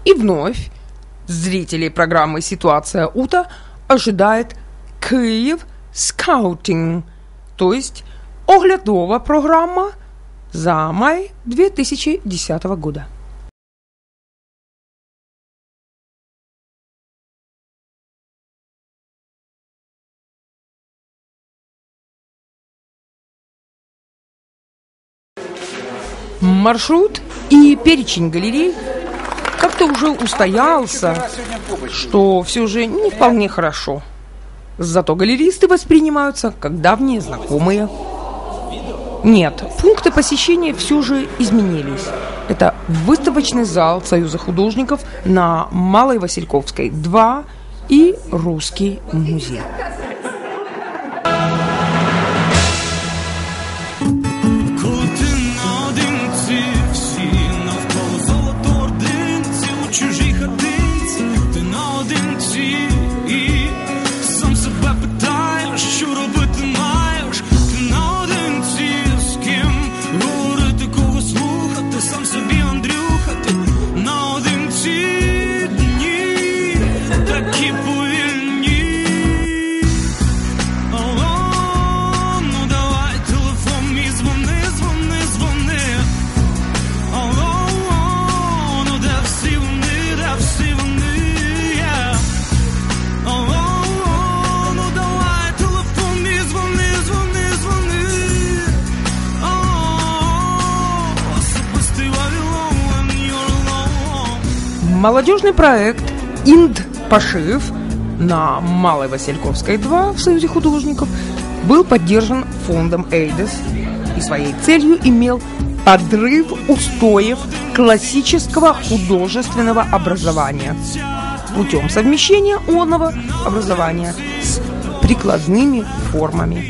И вновь зрителей программы «Ситуация УТА» ожидает Kyiv Scouting, то есть оглядова программа за май 2010 года. Маршрут и перечень галерей как-то уже устоялся, что все же не вполне хорошо. Зато галеристы воспринимаются как давние знакомые. Нет, пункты посещения все же изменились. Это выставочный зал Союза художников на Малой Васильковской 2 и Русский музей. Молодежный проект «Indposhiv» на Малой Васильковской 2 в Союзе художников был поддержан фондом Odessa и своей целью имел подрыв устоев классического художественного образования путем совмещения онного образования с прикладными формами.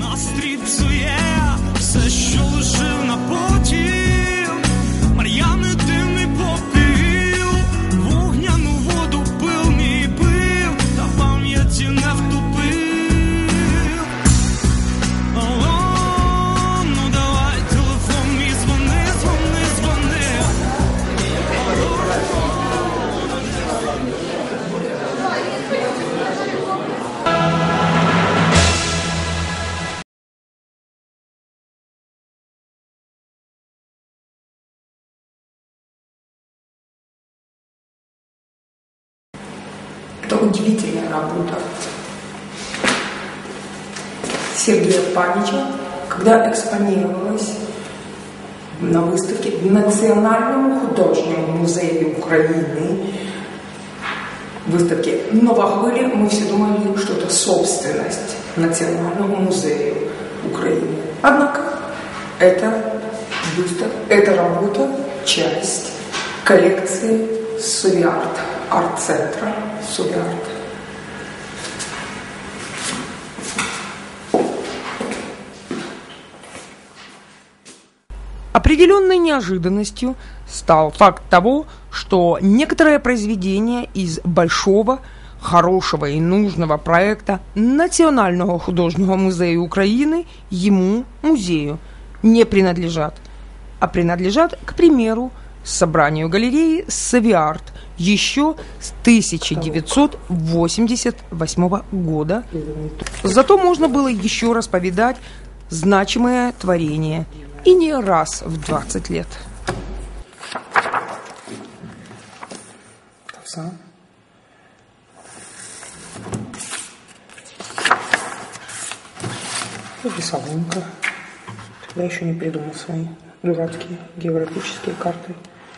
Это удивительная работа Сергея Павловича, когда экспонировалась на выставке в Национальном художественном музее Украины. В выставке «Новохвыли» мы все думали, что это собственность Национального музея Украины. Однако эта работа – часть коллекции Soviart, арт-центра Soviart. Определенной неожиданностью стал факт того, что некоторые произведения из большого, хорошего и нужного проекта Национального художественного музея Украины ему, музею, не принадлежат, а принадлежат, к примеру, собранию галереи Soviart еще с 1988 года. Зато можно было еще раз повидать значимое творение, и не раз в 20 лет. Рисовунка. Я еще не придумал свои дурацкие географические карты.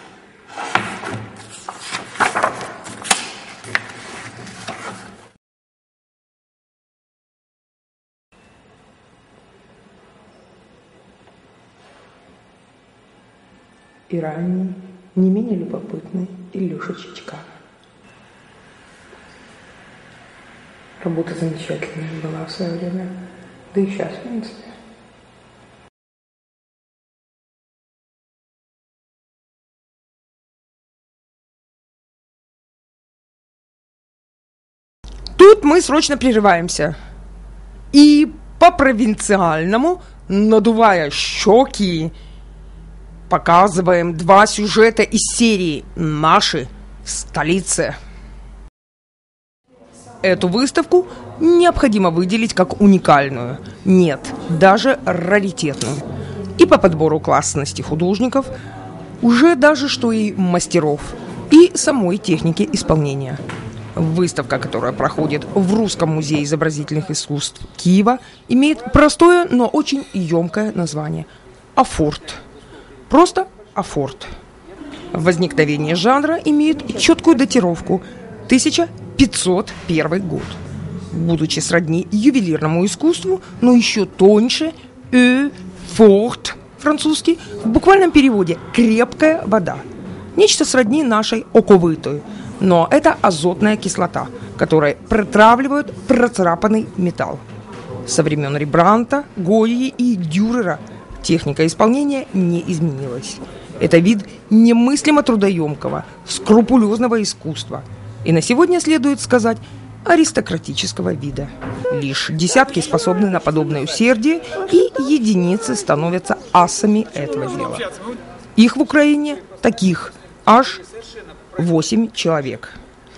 И ранний, не менее любопытный Илюша Чичкан. Работа замечательная была в свое время, да и сейчас, в принципе. Тут мы срочно прерываемся и по-провинциальному, надувая щеки, показываем два сюжета из серии «Наши столице. Эту выставку необходимо выделить как уникальную, нет, даже раритетную. И по подбору классности художников, уже даже что и мастеров, и самой техники исполнения. Выставка, которая проходит в Русском музее изобразительных искусств Киева, имеет простое, но очень емкое название – «Афорт». Просто «Афорт». Возникновение жанра имеет четкую датировку – 1501 год. Будучи сродни ювелирному искусству, но еще тоньше «форт» французский, в буквальном переводе «крепкая вода». Нечто сродни нашей оковытой, но это азотная кислота, которой протравливают процарапанный металл. Со времен Рембрандта, Гойи и Дюрера техника исполнения не изменилась. Это вид немыслимо трудоемкого, скрупулезного искусства. И на сегодня следует сказать аристократического вида. Лишь десятки способны на подобное усердие, и единицы становятся асами этого дела. Их в Украине таких аж 8 человек.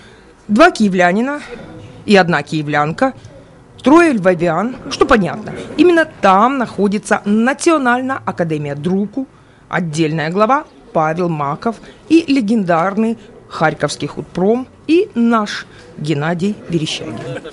2 киевлянина и 1 киевлянка, 3 львовян, что понятно. Именно там находится Национальная академия друку, отдельная глава Павел Маков и легендарный харьковский худпром и наш Геннадий Верещагин.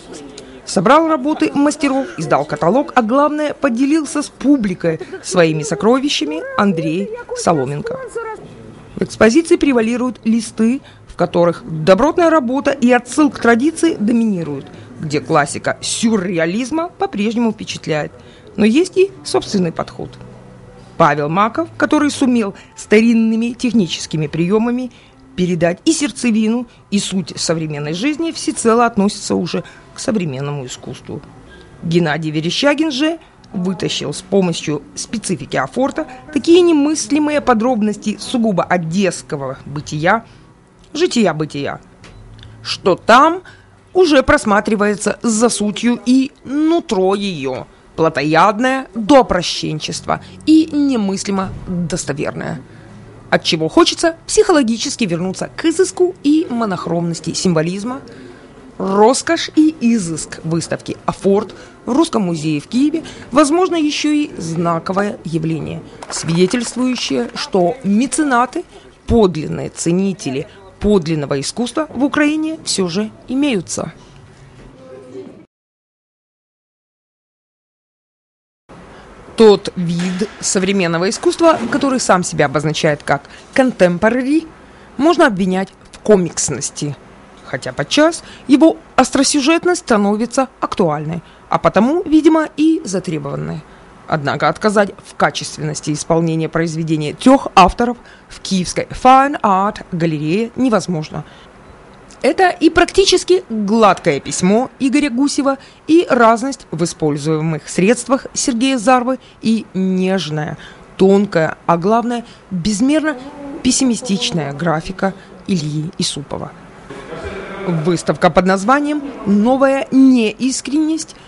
Собрал работы мастеров, издал каталог, а главное, поделился с публикой своими сокровищами Андрей Соломенко. В экспозиции превалируют листы, в которых добротная работа и отсыл к традиции доминируют, где классика сюрреализма по-прежнему впечатляет, но есть и собственный подход. Павел Маков, который сумел старинными техническими приемами передать и сердцевину, и суть современной жизни, всецело относится уже к современному искусству. Геннадий Верещагин же вытащил с помощью специфики афорта такие немыслимые подробности сугубо одесского бытия, жития-бытия, что там уже просматривается за сутью и нутро ее, плотоядное до опрощенчества и немыслимо достоверное. Отчего хочется психологически вернуться к изыску и монохромности символизма. Роскошь и изыск выставки «Афорт» в Русском музее в Киеве, возможно, еще и знаковое явление, свидетельствующее, что меценаты, подлинные ценители подлинного искусства в Украине все же имеются. Тот вид современного искусства, который сам себя обозначает как contemporary, можно обвинять в комиксности, хотя подчас его остросюжетность становится актуальной, а потому, видимо, и затребованной. Однако отказать в качественности исполнения произведения 3 авторов в киевской Fine Art галерее невозможно. Это и практически гладкое письмо Игоря Гусева, и разность в используемых средствах Сергея Зарвы, и нежная, тонкая, а главное, безмерно пессимистичная графика Ильи Исупова. Выставка под названием «Новая неискренность»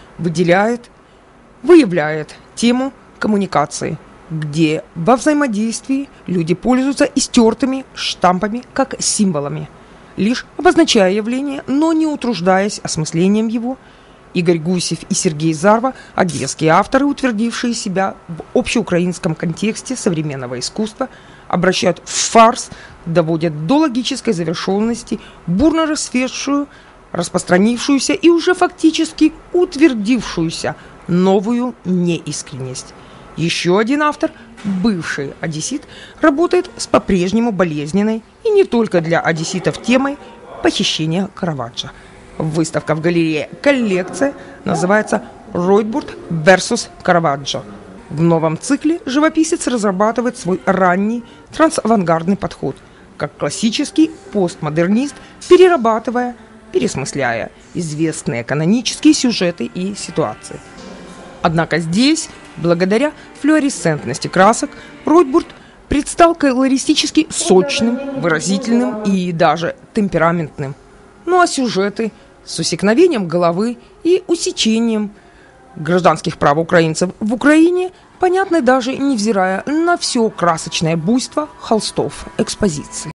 выявляет тему коммуникации, где во взаимодействии люди пользуются истертыми штампами как символами, лишь обозначая явление, но не утруждаясь осмыслением его. Игорь Гусев и Сергей Зарва – одесские авторы, утвердившие себя в общеукраинском контексте современного искусства, обращают в фарс, доводят до логической завершенности бурно расцветшую, распространившуюся и уже фактически утвердившуюся новую неискренность. Еще один автор, бывший одессит, работает с по-прежнему болезненной и не только для одесситов темой похищения Караваджо. Выставка в галерее «Коллекция» называется «Ройтбург vs. Караваджо». В новом цикле живописец разрабатывает свой ранний трансавангардный подход, как классический постмодернист, перерабатывая, пересмысляя известные канонические сюжеты и ситуации. Однако здесь, благодаря флуоресцентности красок, Ройтбург предстал колористически сочным, выразительным и даже темпераментным. Ну а сюжеты с усекновением головы и усечением гражданских прав украинцев в Украине понятны даже невзирая на все красочное буйство холстов экспозиции.